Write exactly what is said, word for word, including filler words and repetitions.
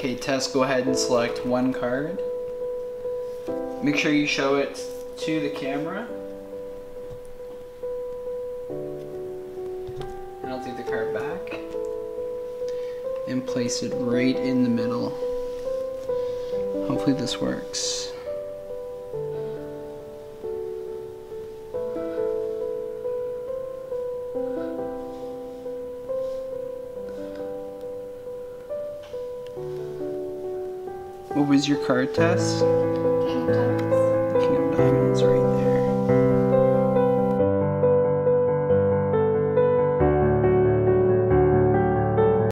Okay, Tess, go ahead and select one card. Make sure you show it to the camera. And I'll take the card back and place it right in the middle. Hopefully this works. What was your card, Tess? King of Diamonds. The King of Diamonds right there.